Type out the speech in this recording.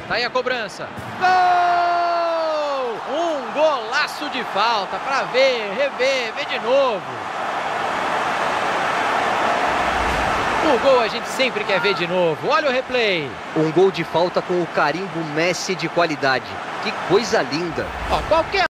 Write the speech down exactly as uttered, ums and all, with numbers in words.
Tá aí a cobrança. Gol! Um golaço de falta para ver, rever, ver de novo. O gol a gente sempre quer ver de novo. Olha o replay. Um gol de falta com o carimbo Messi de qualidade. Que coisa linda. Ó, qualquer